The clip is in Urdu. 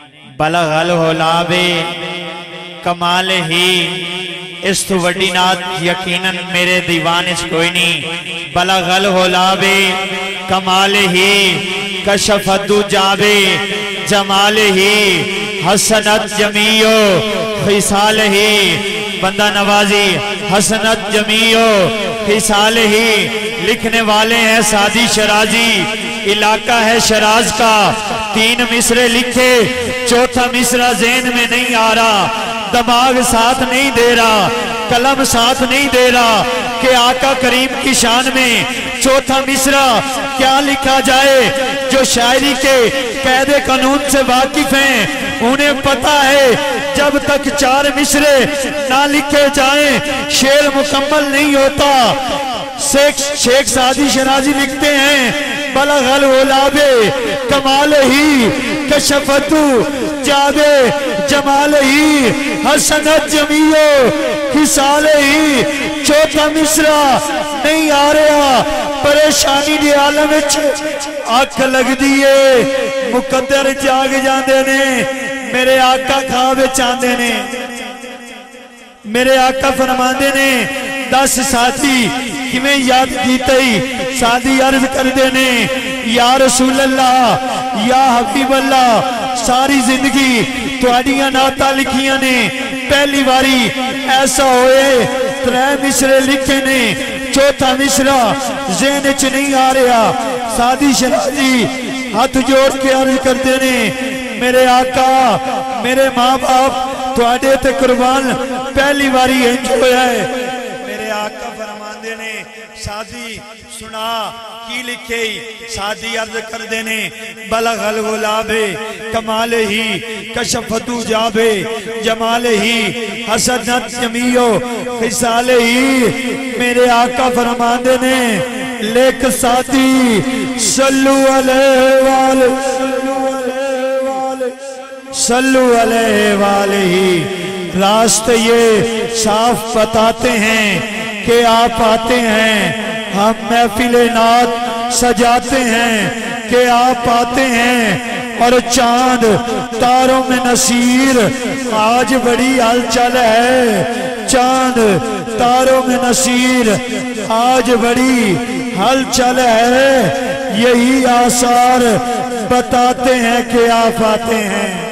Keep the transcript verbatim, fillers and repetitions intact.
بلغ الغلاب کمال ہی اس تو وڈی نات یقیناً میرے دیوان اس کوئی نہیں بلغ الغلاب کمال ہی کشف الدجاب جمال ہی حسنت جمیع خصال ہی بندہ نوازی حسنت جمیع خصال ہی لکھنے والے ہیں سعدی شرازی علاقہ ہے شراز کا تین مصرے لکھے چوتھا مصرہ ذہن میں نہیں آ رہا دماغ ساتھ نہیں دے رہا قلم ساتھ نہیں دے رہا کہ آقا کریم کی شان میں چوتھا مصرہ کیا لکھا جائے جو شاعری کے قید قانون سے واقف ہیں انہیں پتا ہے جب تک چار مصرے نہ لکھے جائیں شعر مکمل نہیں ہوتا شیخ سعدی شرازی لکھتے ہیں بلغ الغلاب کمال ہی کشفت جاب جمال ہی حسنت جمیع خصال ہی چوتھا مصرہ نہیں آ رہا پریشانی دی عالم آنکھ لگ دیئے مقدر جاگ جاندے نے میرے آقا خواب چاندے نے میرے آقا فرماندے نے دس ساتھی کمیں یاد کیتے ہی سادی عرض کر دینے یا رسول اللہ یا حبیب اللہ ساری زندگی تواڈیاں نعتاں لکھیاں نے پہلی باری ایسا ہوئے ترے مصرے لکھے نے چوتھا مصرہ ذہن وچ نہیں آ رہا سعدی شرازی ہاتھ جوڑ کے عرض کر دینے میرے آقا میرے ماں باپ تواڈے تے قربان پہلی باری انج ہویا ہے میرے آقا فرماندے نے سعدی سنا کی لکھے سعدی عرض کر دینے بلغ الغلاب کمال ہی کشفت جاب جمال ہی حسنت جمیع خصال ہی میرے آقا فرماندے نے لیک سعدی صلو علیہ وآلہ صلو علیہ وآلہ راست یہ صاف بتاتے ہیں کہ آپ آتے ہیں ہم محفل نعت سجاتے ہیں کہ آپ آتے ہیں اور چاند تاروں میں نصیر آج بڑی ہلچل ہے چاند تاروں میں نصیر آج بڑی ہلچل ہے یہی آثار بتاتے ہیں کہ آپ آتے ہیں